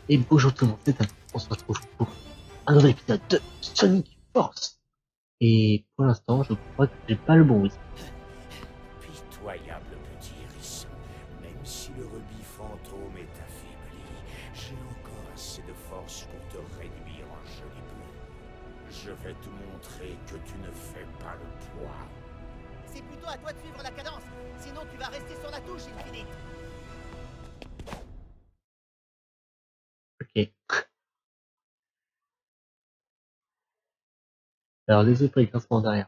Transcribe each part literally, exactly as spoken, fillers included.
Et bonjour tout le monde, c'est Adam. On se retrouve pour un nouvel épisode de Sonic Force. Et pour l'instant, je crois que j'ai pas le bon whisky. Pitoyable petit hérisson, même si le rubis fantôme est affaibli, j'ai encore assez de force pour te réduire en joli bleu. Je vais te montrer que tu ne fais pas le poids. C'est plutôt à toi de suivre la cadence, sinon tu vas rester sur la touche infinite. Ok. Alors désolé pour les grincements derrière.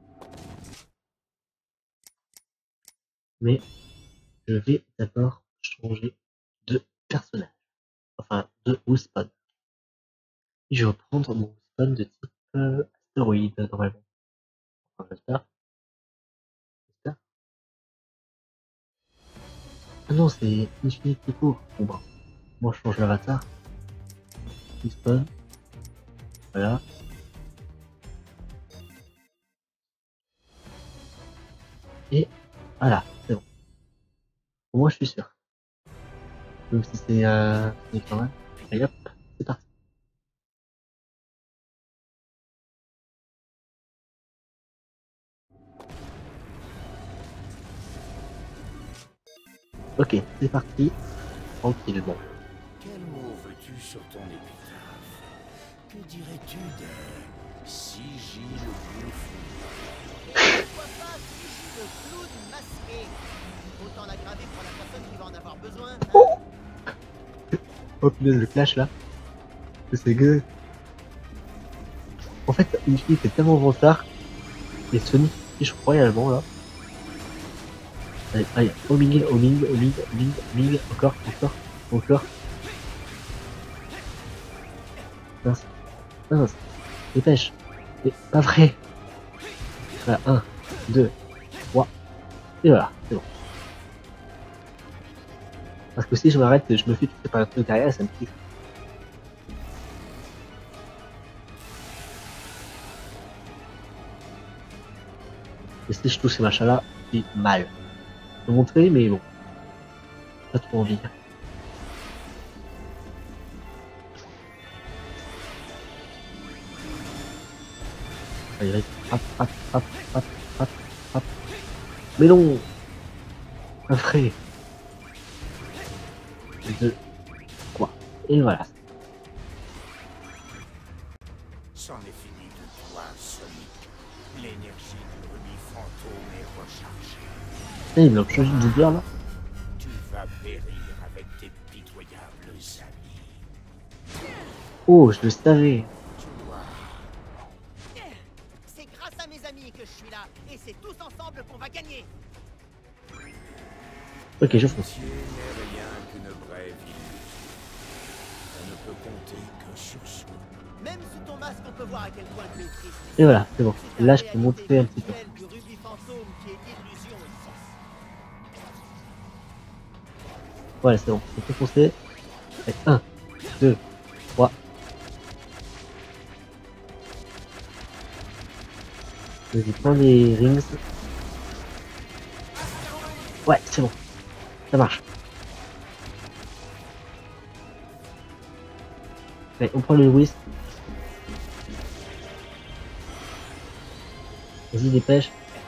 Mais je vais d'abord changer de personnage. Enfin, de Woospawn. Et je vais reprendre mon Woospawn de type euh, astéroïde normalement. Enfin, j'espère. J'espère. Ah non, c'est Infinite tout court. Bon bah, moi je change l'avatar. Woospawn. Voilà. Et voilà, c'est bon. Pour moi, je suis sûr. Même si c'est euh, c'est quand même. Allez hop, c'est parti. Ok, c'est parti. Tranquillement. Quel mot veux-tu sur ton épitaphe? Que dirais-tu de Sigil Bouffon? Pourquoi pas Sigil le clown masqué? Autant l'aggraver pour la personne qui va en avoir besoin. Hein. Oh, oh punaise, le clash là. C'est que. En fait, Infinite est tellement en retard. Et Sonic fiche royalement là. Allez, allez, au milieu, au milieu, au milieu, au milieu, au milieu, encore, encore, encore. Mince, mince, dépêche. C'est pas vrai. Voilà, un, deux, trois. Et voilà, c'est bon. Parce que si je m'arrête et je me fais toucher par un truc derrière, ça me kiffe. Et si je touche ces machins là, c'est mal. Je peux montrer, mais bon. Pas trop envie. Allez, vas-y. Hop, hop, hop, hop, hop, hop. Mais non! Pas vrai. Deux, trois. Et voilà. C'en est fini de toi, Sonic. L'énergie du rubis fantôme est rechargée. Et il a changé de doubleur là. Tu vas périr avec tes pitoyables amis. Oh, je le savais. Tu vois, C'est grâce à mes amis que je suis là, et c'est tous ensemble qu'on va gagner. Ok, je fonce. l'amitié n'est rien qu'une brève illusion. On ne peut compter que sur soi. Même sous ton masque, on peut voir à quel point tu es triste. Et voilà, c'est bon. C'est Là, la je peux montrer un petit peu. réalité du rubis fantôme qui est l'illusion ici. Voilà, c'est bon. On peut foncer. Avec un, deux, trois. Vas-y, prends les rings. Ouais, c'est bon. Ça marche. Allez, on prend le whisk. Vas-y, dépêche.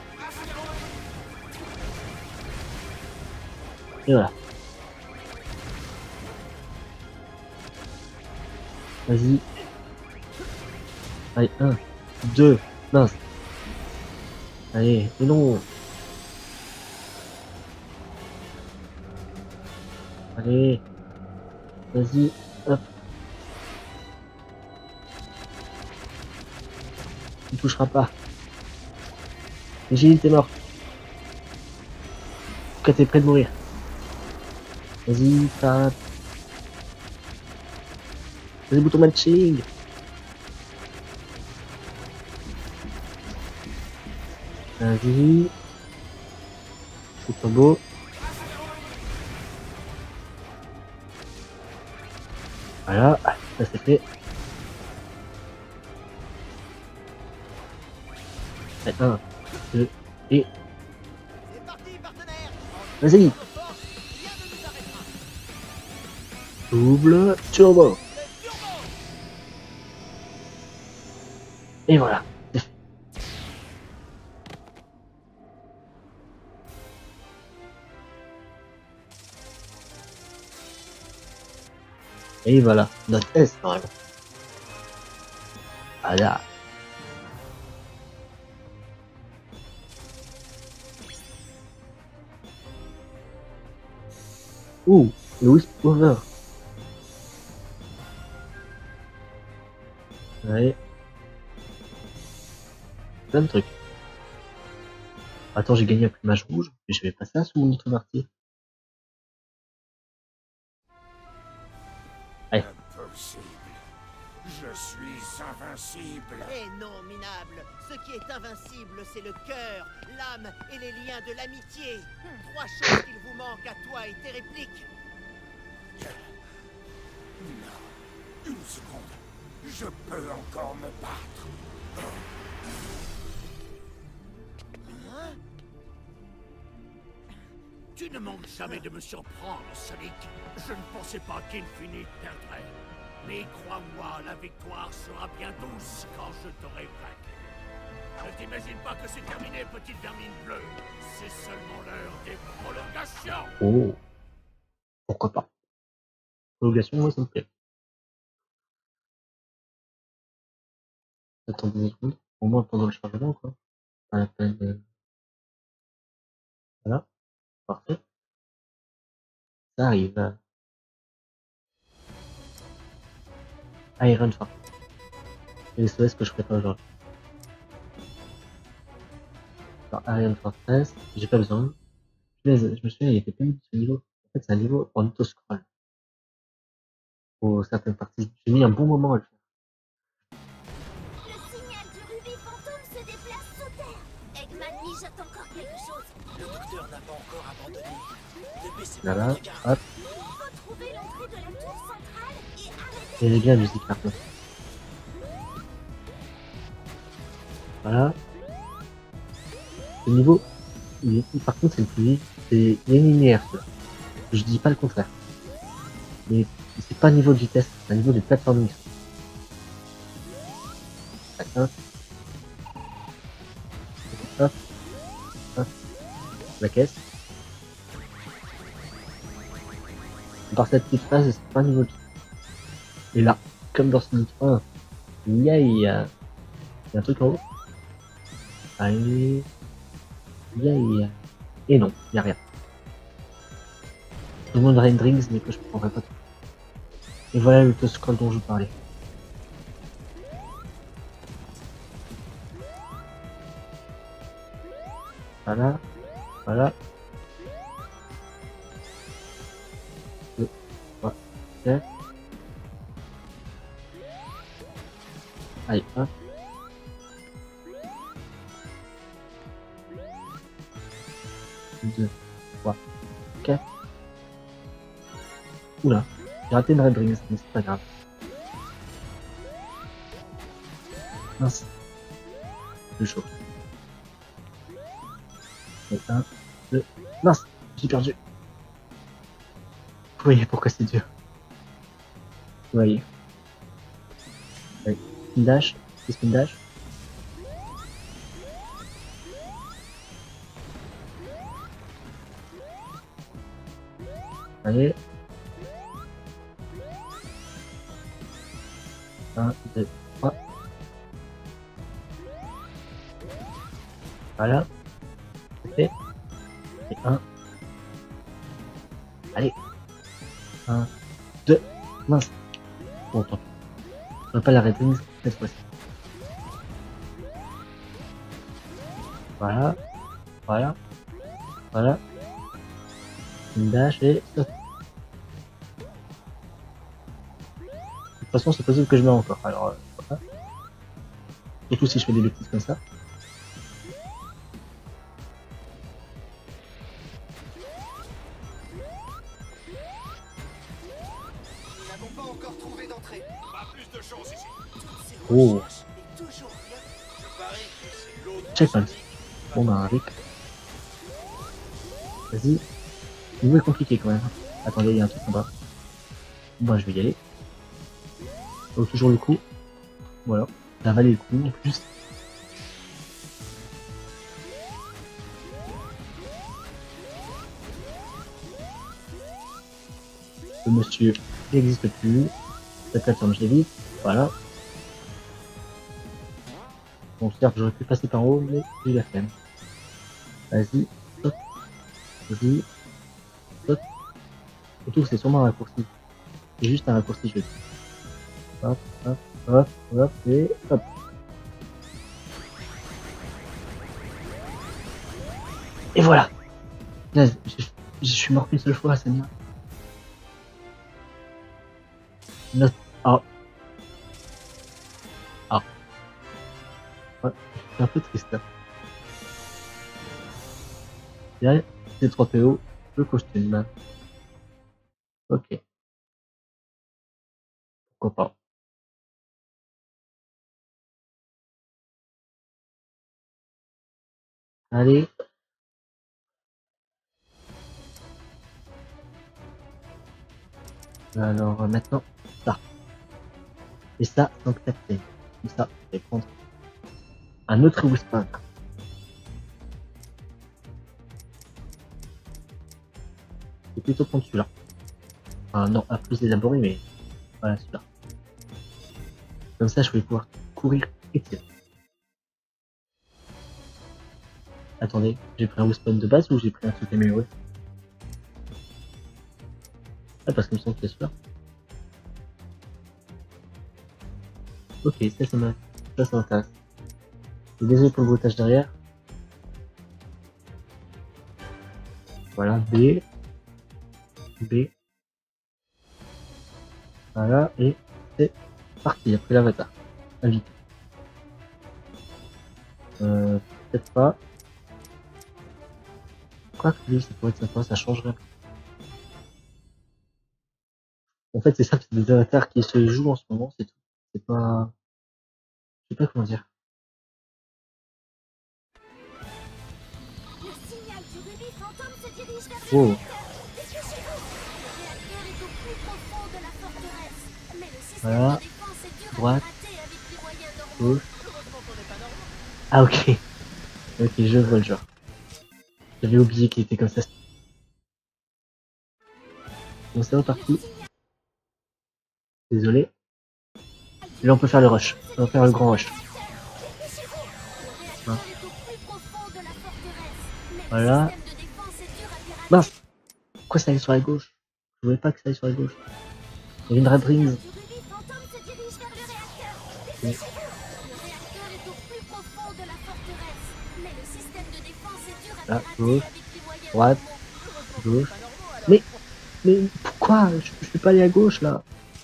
Et voilà. Vas-y. Allez, un, deux, mince. Allez, mais non. Allez. Vas-y, hop. Il touchera pas. Gilles, t'es mort. Pourquoi t'es près de mourir? Vas-y, tape. Vas-y, bouton matching. Vas-y. C'est pas beau. Voilà, ça c'est fait. Allez, un, deux, et... C'est parti, partenaire. Vas-y. Notre force, rien ne nous arrêtera. Double turbo. Et voilà. Et voilà, notre S normalement. Voilà. Ouh, le Wisp Over. Ouais. Plein de trucs. Attends, j'ai gagné un plumage rouge, mais je vais passer ça sous mon autre partie. Allez. Impossible. Je suis invincible. Eh non, minable. Ce qui est invincible, c'est le cœur, l'âme et les liens de l'amitié. Trois choses qu'il vous manque à toi et tes répliques. Non. Une seconde. Je peux encore me battre. Hein? Tu ne manques jamais de me surprendre, Sonic. Je ne pensais pas qu'Infinite perdrait. Mais crois-moi, la victoire sera bien douce quand je t'aurai vaincu. Ne t'imagine pas que c'est terminé, petite vermine bleue. C'est seulement l'heure des prolongations. Oh. Pourquoi pas. Prolongation, moi ça me plaît. Attends deux secondes. Au moins pendant le chargement, quoi. Pas la peine de... Voilà. Parfait. Ça arrive. Iron Fortress. C'est les S O S que je ferai pas aujourd'hui. Alors, Iron Fortress, j'ai pas besoin. Je me souviens, il était pas mis de ce niveau. En fait, c'est un niveau en auto-scroll. Pour certaines parties. J'ai mis un bon moment à le faire. Le signal du rubis fantôme se déplace sous terre. Eggman mijote encore quelque chose. Le docteur n'a pas encore abandonné. Ne baissez pas Voilà, votre garde. hop. Il faut trouver l'entrée de la tour centrale et arrêter. Et j'ai bien la musique par contre. Voilà. Le niveau, il est- par contre, c'est le plus vite. C'est linéaire, ça. Je dis pas le contraire. Mais c'est pas niveau de vitesse, c'est un niveau de plateforme. Hop. Hop. Hop. La caisse. Par cette petite phase, c'est pas un niveau de... Et là, comme dans Sonic un, il y a, il y a, il y a un truc en haut. Allez. Il y a, il y a... Et non, il y a rien. Je demande Rain Drinks, mais que je prendrai pas tout. Et voilà le scroll dont je parlais. Voilà. Voilà. deux, trois, quatre. Allez, un. deux, trois, quatre. Oula, j'ai raté une Red Rings, mais c'est pas grave. Mince. Plus chaud. Et un, deux, mince, j'ai perdu. Vous voyez pourquoi c'est dur. Vous voyez. Allez, spin dash, et spin dash. Allez. un, deux, trois. Voilà. C'est fait. Et un. Allez. un, deux. Mince. Bon, tant pis. On va pas l'arrêter cette fois-ci. Voilà. Voilà. Voilà. Une dash et stop. De toute façon, c'est possible que je meurs encore. Alors, euh, voilà. Surtout si je fais des bêtises comme ça. Nous n'avons pas encore trouvé d'entrée. Pas plus de chance ici. Oh. Et toujours rien. Je parie que c'est l'autre. Checkpoint. Bon bah avec. Vas-y. Le niveau est compliqué quand même. Attendez, il y a un truc en bas. Moi, je vais y aller. Oh, toujours le coup. Voilà. Ça valait le coup en plus. Le monsieur n'existe plus. Ça plateforme, je l'évite. Voilà. Bon, certes, j'aurais pu passer par en haut, mais j'ai la flemme. Vas-y, saute. Vas-y, saute. Surtout, c'est sûrement un raccourci. C'est juste un raccourci, je veux dire. Hop, hop, hop, hop, et hop. Et voilà. Là, je, je suis mort qu'une seule fois, c'est bien. Note. Ah. Ah. Ouais, c'est un peu triste. Là. Là, c'est trois P O, le costume. Ok. Pourquoi pas. Allez. Alors maintenant, ça. Et ça, sans capter. Comme ça, je vais prendre un autre Whisper. C'est plutôt prendre celui-là. Enfin, non, un plus élaboré, mais voilà celui-là. Comme ça, je vais pouvoir courir et tirer. Attendez, j'ai pris un Whisper de base ou j'ai pris un truc amélioré? Ah, parce qu'il me semble que c'est celui-là. Ok, ça, ça m'intéresse. Ça, ça m'intéresse. Désolé pour le bruitage derrière. Voilà, B. B. Voilà, et c'est parti, après l'avatar. Invite. Euh, peut-être pas. Quoi que lui, ça pourrait être sympa, ça changerait. En fait, c'est ça, c'est des avatars qui se jouent en ce moment, c'est tout. C'est pas... Je sais pas comment dire. Le signal du rubis fantôme se dirige vers Oh. le réacteur. Le réacteur est au plus profond de la forteresse. Mais le système Voilà. de défense est dur Droite. à pirater avec les moyens normaux. Gauche. Ah, ok. Ok, je vois le genre. J'avais oublié qu'il était comme ça. Bon, c'est reparti. Désolé. Et là, on peut faire le rush. On va faire le grand rush. Hein. Voilà. Mince. Pourquoi ça allait sur la gauche? Je voulais pas que ça aille sur la gauche. Il y avait une Red Rings. Oui. Là, gauche, droite, gauche. Mais, mais pourquoi je, je suis pas allé à gauche là?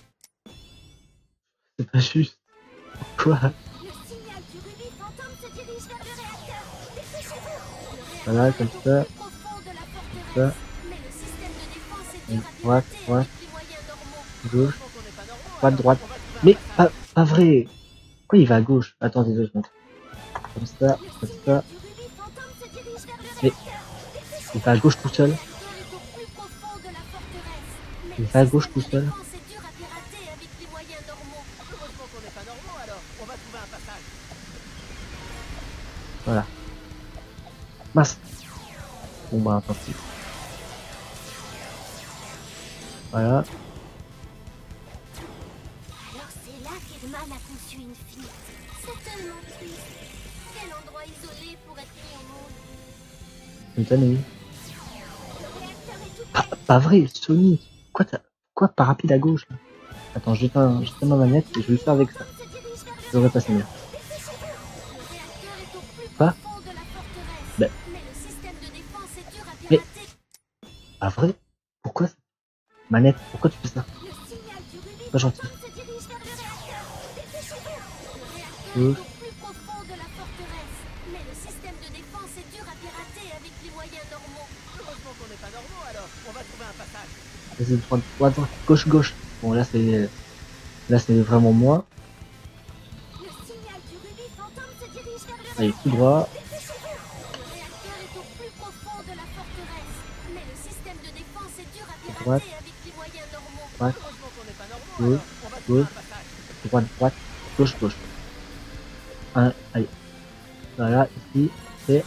C'est pas juste. Pourquoi? Voilà, comme ça. Comme ça. Droite, droite. Gauche. Droite, droite. Mais pas, pas vrai. Pourquoi il va à gauche? Attendez deux secondes. Comme ça, comme ça. Mais il va à gauche tout seul. Il va à gauche tout seul. Voilà. Mince. Bon bah tant pis. Voilà. Alors c'est là qu'Edman a conçu une fille. C'est tellement triste. Quel endroit isolé pour être mis au monde. Une tonne, oui. Pas, pas vrai, Sony. Quoi t'as... Quoi pas rapide à gauche là? Attends, je t'ai je ma manette et je vais le faire avec ça. J'aurais passé mieux. Pas? Ben. Mais. Pas vrai? Pourquoi? Manette, pourquoi tu fais ça? Pas gentil. Gauche. Vas-y, droite, droite, droite, gauche, gauche. Bon, là, c'est... Là, c'est vraiment moi. Allez, tout droit. Droite. Droite. gauche, gauche, droite, droite, gauche, gauche. Un, allez. Voilà, ici, c'est...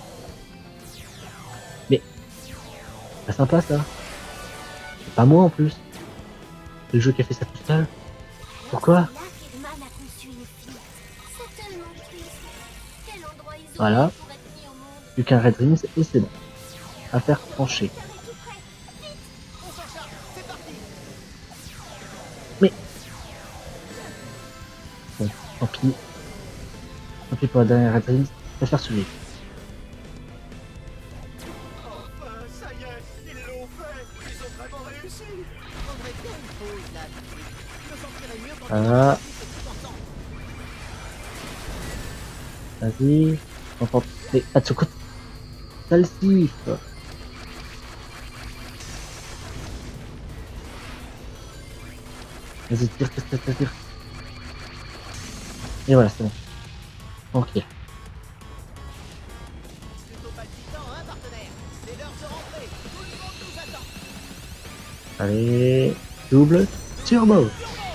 Mais... Pas sympa ça. C'est pas moi en plus. C'est le jeu qui a fait ça tout seul. Pourquoi? Voilà. Plus qu'un Red Dreams et c'est bon. Affaire tranchée. Mais... Bon, tant pis. Tant pis pour la dernière Red Dreams. Je préfère celui. Enfin, ça y est, ils l'ont fait. Ils ont vraiment réussi. Faudrait bien une pause là. Je me sentirais mieux quand Voilà. on Vas-y. Enfin, mais pas de secours. Celle-ci. Vas-y, tire, tire, tire, tire, tire. Et voilà, c'est bon. Tranquille. plutôt palpitant, hein, partenaire. C'est l'heure de rentrer. Tout le monde nous attend. Allez. Double. Turbo.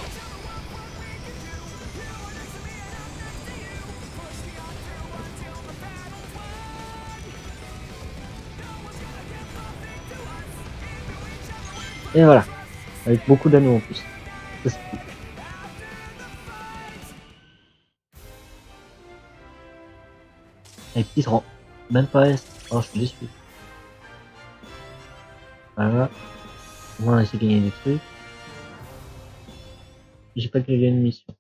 Et voilà. Avec beaucoup d'anneaux en plus. Ça, c'est cool. Et petit rang. Même pas S. Oh, je suis déçu. Voilà. Au moins, j'ai gagné des trucs. J'ai pas gagné une mission.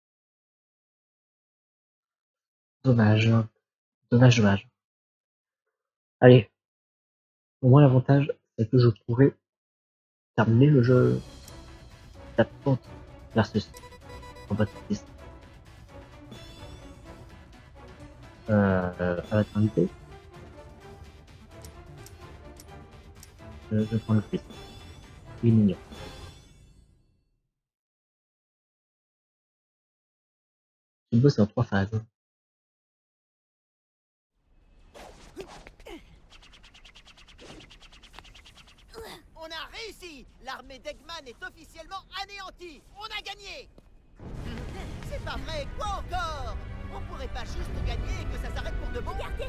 Dommage. Dommage, dommage. Allez. Au moins, l'avantage, c'est que je pourrais terminer le jeu d'attente versus combat de piste. Euh, à la trinité. Je, je prends le fils. Il est mignon. Le boss est en trois phases. On a réussi. L'armée d'Eggman est officiellement anéantie. On a gagné. C'est pas vrai. Quoi encore? On pourrait pas juste gagner et que ça s'arrête pour de bon? Regardez.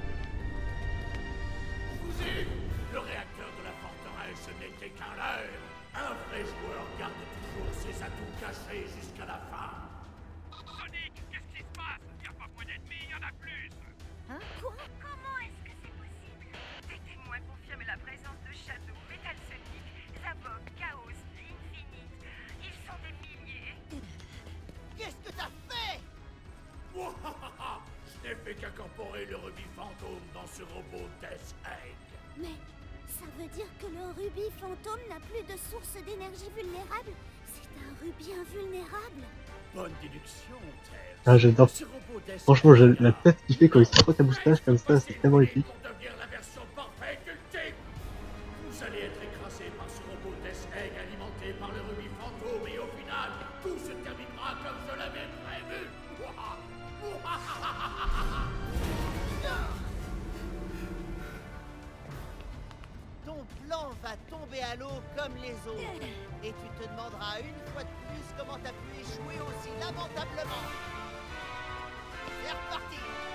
Fusée, le réacteur de la forteresse n'était qu'un leurre. Un vrai joueur garde toujours ses atouts cachés jusqu'à la fin. Sonic, qu'est-ce qui se passe? Y a pas moins d'ennemis, y en a plus. Hein? Quoi? Comment est-ce que c'est possible? Des témoins confirment la présence de Shadow, Metal Sonic, Zavok, Chaos, Infinite. Ils sont des milliers. Qu'est-ce que t'as fait? Mouahaha, je n'ai fait qu'incorporer le rubis fantôme dans ce robot Death Egg. Mais ça veut dire que le rubis fantôme n'a plus de source d'énergie vulnérable? C'est un rubis invulnérable? Bonne déduction, Terre. Ah, j'adore. Ce robot Death Franchement, je, Egg la tête qu'il fait quand il se frotte à moustache comme ça, c'est tellement épique. pour devenir la version parfaite ultime. Vous allez être écrasé par ce robot Death Egg alimenté par le rubis fantôme et au final, tout se terminera comme je l'avais prévu. Ouah. Ouah. Ton plan va tomber à l'eau comme les autres. Et tu te demanderas une fois de plus comment t'as pu échouer aussi lamentablement. C'est reparti.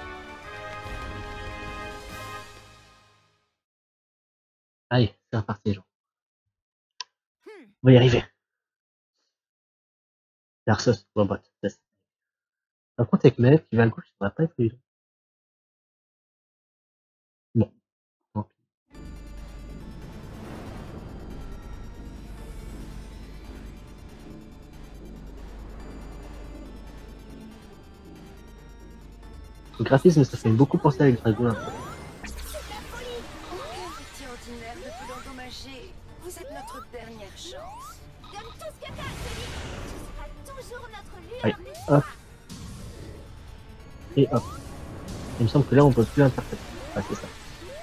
Allez, c'est reparti, les gens. On va y arriver. Versus robot. Par contre, avec Maël qui va à gauche, ça va pas être évident. Bon. Tant pis. Le graphisme, ça fait beaucoup penser avec Dragon. Un peu. Aucun métier ordinaire ne peut l'endommager. Vous êtes notre dernière chance. Donne tout ce que t'as, Sonic. Tu seras toujours notre lueur. Allez, hop. Et hop. Il me semble que là, on peut plus interpréter. Ah, c'est ça.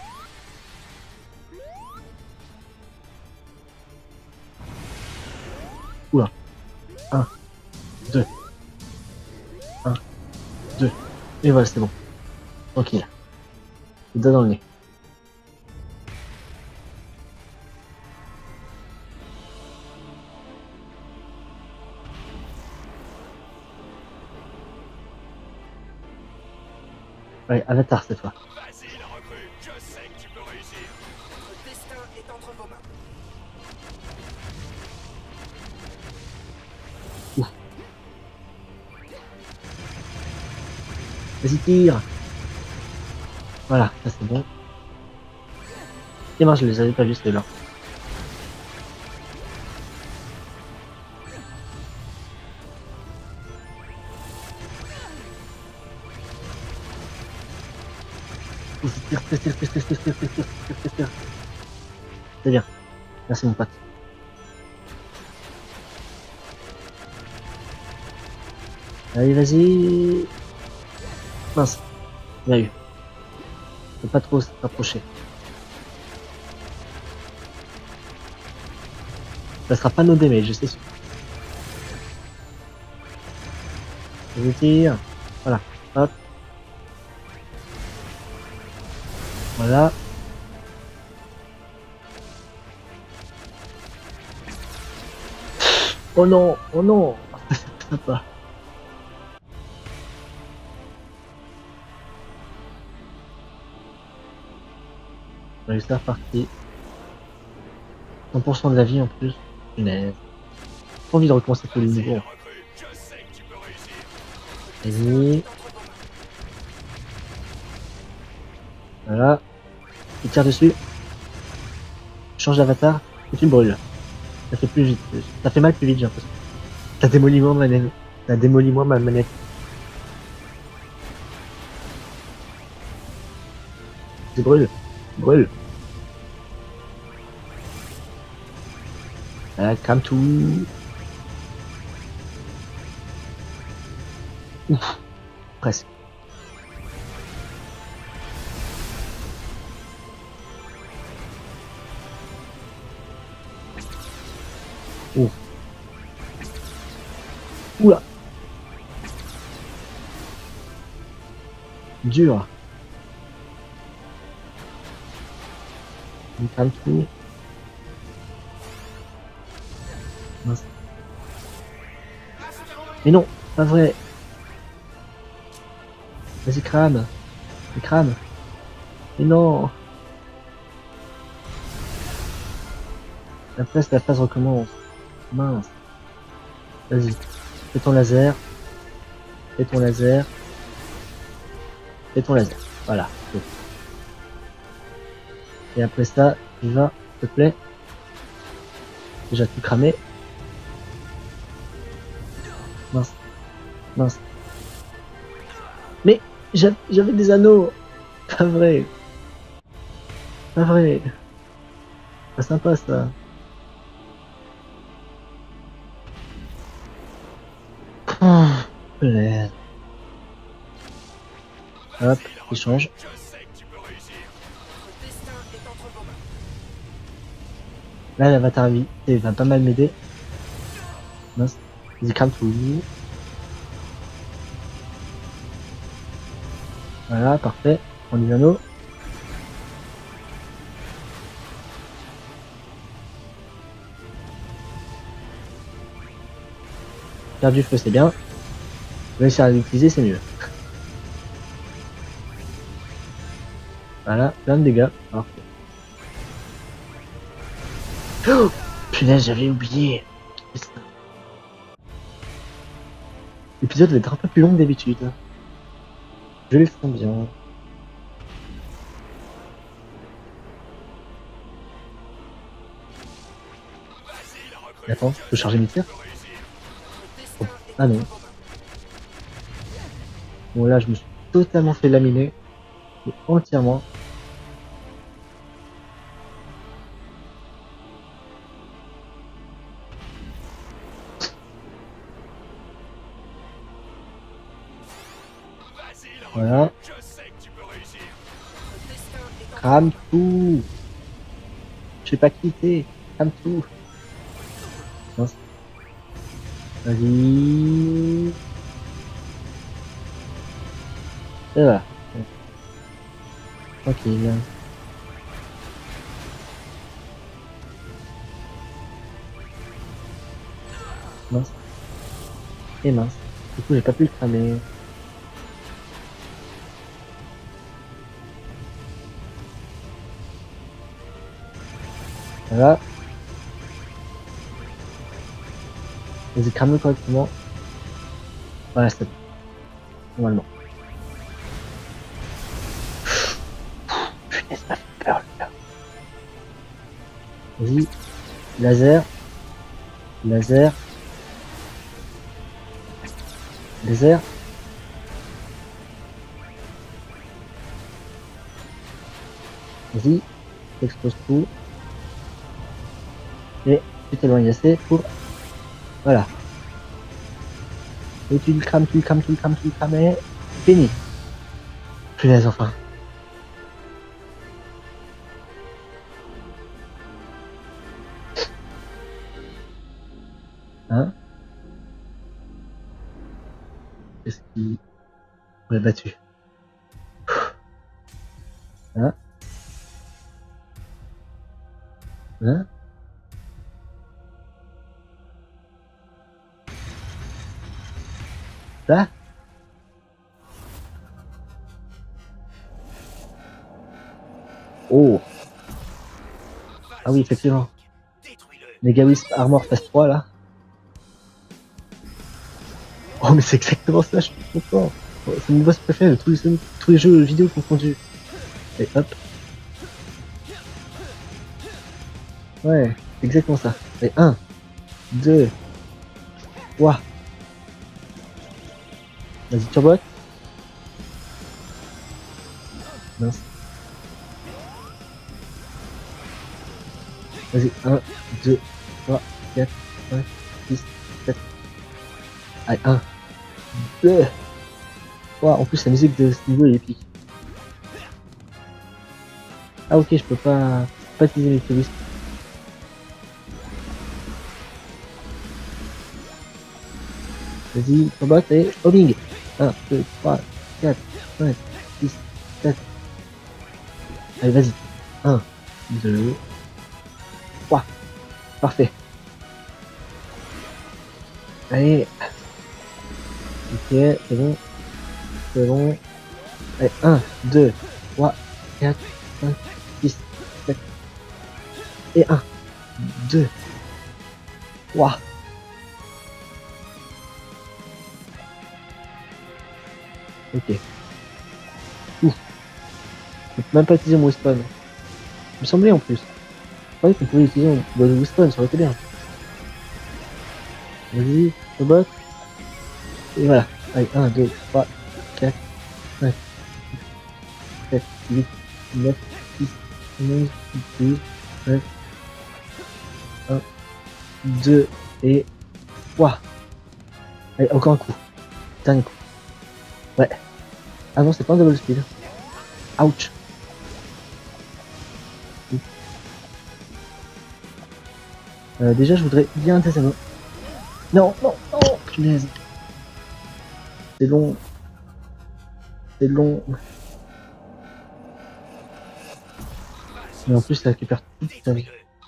Oula. Un. Deux. Un. Deux. Et voilà, c'est bon. Tranquille. Le doigt dans le nez. Ouais, Avatar cette fois. Vas-y, la recrue, je sais que tu peux réussir. Votre destin est entre vos mains. Vas-y, tire. Voilà, ça c'est bon. Et moi je les avais pas vus ceux-là. Tire, tire, tire, tire, tire, tire, tire, tire, tire, tire, tire. C'est bien. Merci mon pote. Allez, vas-y. Mince. Il y a eu. Faut pas trop se rapprocher. Ça sera pas no damage, je sais sûr. Je tire. Voilà. Hop. Voilà. Oh non, oh non. C'est sympa. On va juste repartir. cent pour cent de la vie en plus. Punaise. Pas envie de recommencer tous les niveaux. Vas-y. Voilà. Il tire dessus. Change d'avatar. Et tu le brûles. Ça fait plus vite. Ça fait mal plus vite, j'ai l'impression. T'as démoli moins ma manette. T'as démoli moins ma manette. Tu brûles. Brûle. Voilà, crame tout. Ouf. Presque. Ouf. Oula. Dur. On crame tout. Mince. Mais non, pas vrai. Vas-y, crame. Mais crame. Mais non. La place, la phase recommence. Mince. Vas-y. Fais ton laser. Fais ton laser. Fais ton laser. Voilà. Et après ça, tu vas, s'il te plaît. Déjà tout cramé. Mince. Mince. Mais j'avais des anneaux. Pas vrai. Pas vrai. Pas sympa ça. Oh, punaise. Hop, il change. Là, l'avatar vie, il va pas mal m'aider. Mince. Il crame tout. Voilà, parfait. On y anneau. Faire du feu, c'est bien. Réussir à l'utiliser, c'est mieux. Voilà, plein de dégâts. Parfait. Oh, punaise, j'avais oublié. L'épisode va être un peu plus long que d'habitude. Je le sens bien. Attends, je peux charger mes tirs? Oh. Ah non. Bon là, je me suis totalement fait laminer. Et entièrement. Voilà. Crame tout. Je sais pas quitter. Crame tout. Mince. Vas-y. Et voilà. Tranquille. Mince. Et mince. Du coup, j'ai pas pu le cramer. Voilà. Vas-y, crame-le correctement. Voilà, c'est bon. Normalement. Putain, ça fait peur, le gars. Vas-y. Laser. Laser. Laser. Vas-y. T'exploses tout. Et tu t'éloignes assez pour... Voilà. Et tu le crames, tu le crames, tu le crames, tu le crames et... Fini. Punaise, enfin. Hein? Qu'est-ce qui... On l'a battu. Hein? Hein? Là? Oh! Ah oui, effectivement. Mega Wisp Armor phase trois là. Oh, mais c'est exactement ça, je suis content. Oh, c'est mon boss préféré de tous les, tous les jeux vidéo confondus. Et hop. Ouais, c'est exactement ça. Et un, deux, trois. Vas-y, turbo. Mince. Vas-y, un, deux, trois, quatre, cinq, six, sept. Allez, un, deux, trois. En plus, la musique de ce niveau est épique. Ah, ok, je peux pas, pas utiliser les touristes. Vas-y, combat et homing. un, deux, trois, quatre, cinq, six, sept. Allez, vas-y. un, deux, trois. Parfait. Allez. Ok, c'est bon. C'est bon. Allez, un, deux, trois, quatre, cinq, six, sept. Et un, deux, trois. Ok. Ouf. Je peux même pas utiliser mon respawn. Il me semblait en plus. Je croyais qu'on pouvait utiliser mon respawn, ça aurait été bien. Vas-y, le bot. Et voilà. Allez, un, deux, trois, quatre, cinq, sept, huit, neuf, dix, onze, douze, treize, un, deux et trois. Allez, encore un coup. Dernier coup. Ouais. Ah non, c'est pas un double speed. Ouch. Euh, déjà, je voudrais bien des anneaux. Non, non, non, punaise. C'est long. C'est long. Mais en plus, ça récupère toute ta vie.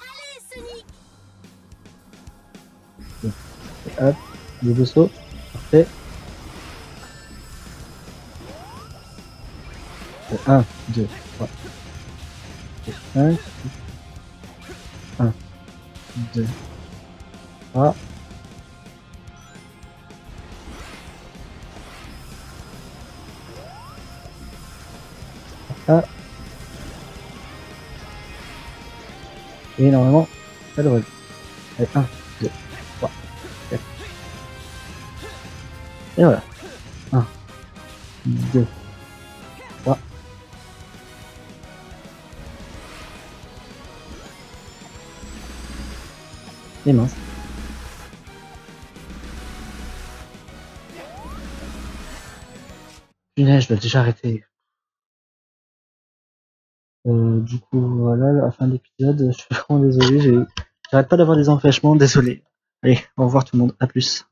Et hop, double saut. Parfait. un, deux, trois, cinq, un, deux, trois. Ah. Et normalement, ça devrait. Allez, un, deux, trois, quatre. Et voilà. un, deux, trois. Et mince. Punaise, je dois déjà arrêter. Euh, du coup, voilà, la fin de l'épisode. Je suis vraiment désolé, j'ai... j'arrête pas d'avoir des empêchements, désolé. Allez, au revoir tout le monde, à plus.